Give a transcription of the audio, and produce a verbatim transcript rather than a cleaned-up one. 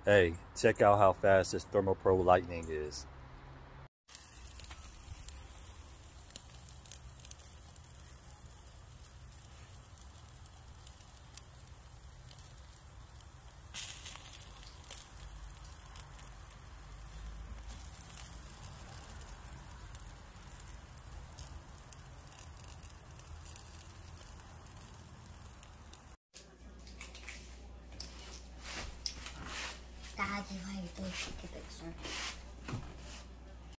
Hey, check out how fast this ThermoPro Lightning is. Daddy, why are you taking a picture?